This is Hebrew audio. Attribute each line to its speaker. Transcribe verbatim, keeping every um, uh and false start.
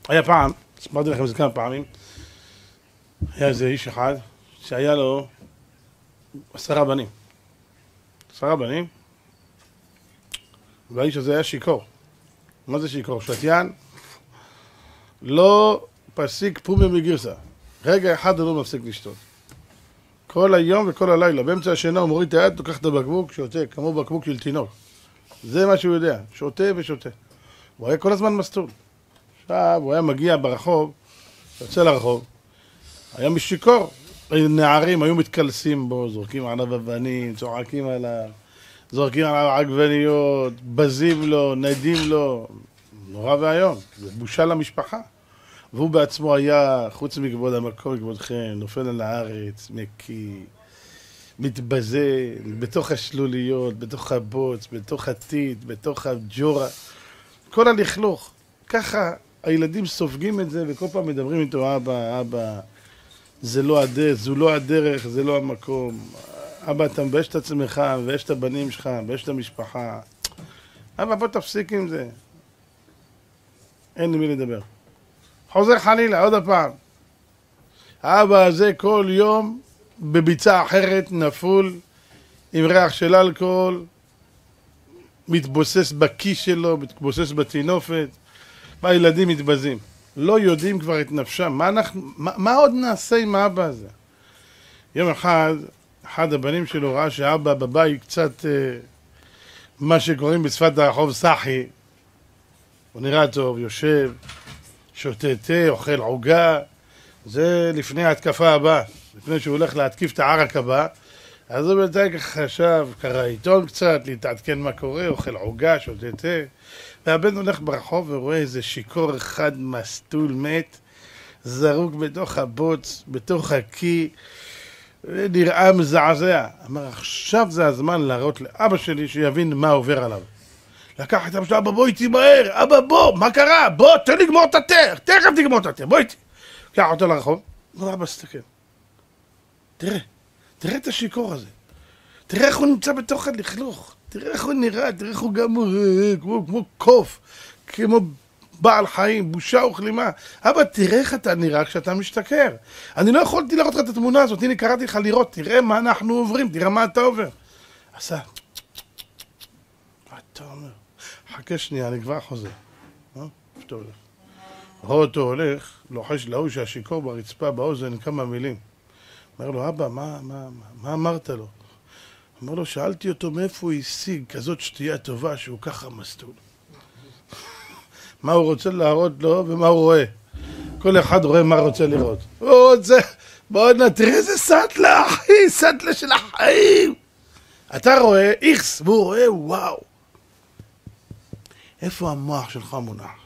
Speaker 1: היה פעם, ספרתי לכם את זה כמה פעמים, היה איזה איש אחד שהיה לו עשרה בנים. עשרה בנים, והאיש הזה היה שיקור. מה זה שיקור? שתיין, לא פסיק פומי מגירסה. רגע אחד הוא לא מפסיק לשתות. כל היום וכל הלילה, באמצע השינה הוא מוריד את היד, תוקח את הבקבוק, שותה, כמו בקבוק של תינוק. זה מה שהוא יודע, שותה ושותה. הוא היה כל הזמן מסטול. עכשיו הוא היה מגיע ברחוב, יוצא לרחוב, היה משיקור. נערים היו מתקלסים בו, זורקים עליו אבנים, צועקים עליו, זורקים עליו עגבניות, בזים לו, נדים לו. נורא והיום, זה בושה למשפחה. והוא בעצמו היה, חוץ מכבוד המקום, מכבודכם, נופל על הארץ, מקיא, מתבזה, בתוך השלוליות, בתוך הבוץ, בתוך הטיט, בתוך הג'ורה. כל הלכלוך. ככה הילדים סופגים את זה, וכל פעם מדברים איתו, אבא, אבא, זה לא הדרך, זו לא הדרך, זה לא המקום. אבא, אתה מבייש את עצמך, מבייש את הבנים שלך, מבייש את המשפחה. אבא, בוא תפסיק עם זה. אין לי מי לדבר. חוזר חלילה, עוד הפעם. האבא הזה כל יום בביצה אחרת נפול, עם ריח של אלכוהול, מתבוסס בכיס שלו, מתבוסס בתינופת, והילדים מתבזים. לא יודעים כבר את נפשם. מה, אנחנו, מה, מה עוד נעשה עם האבא הזה? יום אחד, אחד הבנים שלו ראה שהאבא בבית קצת, אה, מה שקוראים בשפת הרחוב סחי, הוא נראה טוב, יושב, שותה תה, אוכל עוגה, זה לפני ההתקפה הבאה, לפני שהוא הולך להתקיף את הערק הבא, אז הוא בינתיים חשב, קרא עיתון קצת, להתעדכן מה קורה, אוכל עוגה, שותה תה, והבן הולך ברחוב ורואה איזה שיקור אחד מסטול מת, זרוק בתוך הבוץ, בתוך הקי, נראה מזעזע. אמר, עכשיו זה הזמן להראות לאבא שלי שיבין מה עובר עליו. לקח את אבא שלו, אבא בוא איתי מהר, אבא בוא, מה קרה? בוא, תן לגמור את התה, תכף תגמור את התה, בוא איתי. קח אותו לרחוב, לא אבא סתכל. תראה, תראה את השיקור הזה. תראה איך הוא נמצא בתוך הלכלוך. תראה איך הוא נראה, תראה איך הוא גם כמו, כמו קוף, כמו בעל חיים, בושה וכלימה. אבא, תראה איך אתה נראה כשאתה משתכר. אני לא יכולתי לראות לך את התמונה הזאת, הנה קראתי לך לראות, תראה מה אנחנו עוברים, תראה מה אתה עובר. עשה. מה אתה אומר? חכה שנייה, אני כבר חוזר. איפה אתה הולך? רואה אותו הולך, לוחש להוא שהשיקור ברצפה באוזן כמה מילים. אומר לו, אבא, מה, מה, מה אמרת לו? אומר לו, שאלתי אותו מאיפה הוא השיג כזאת שתייה טובה שהוא ככה מסטול. מה הוא רוצה להראות לו ומה הוא רואה. כל אחד רואה מה רוצה לראות. הוא רוצה, בוא נתראה איזה סטלה, אחי, סטלה של החיים. אתה רואה איכס, והוא רואה וואו. איפה המוח שלך מונח?